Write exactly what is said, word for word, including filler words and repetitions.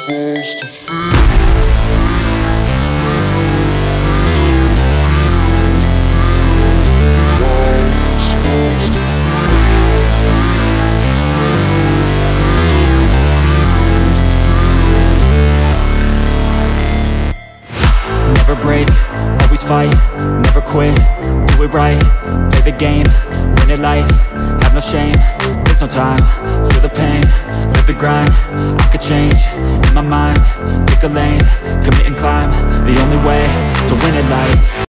supposed to feel. Never break, always fight, never quit, do it right, play the game, win it life, have no shame, there's no time, feel the pain, live the grind, I could change, in my mind, pick a lane, commit and climb, the only way to win it life.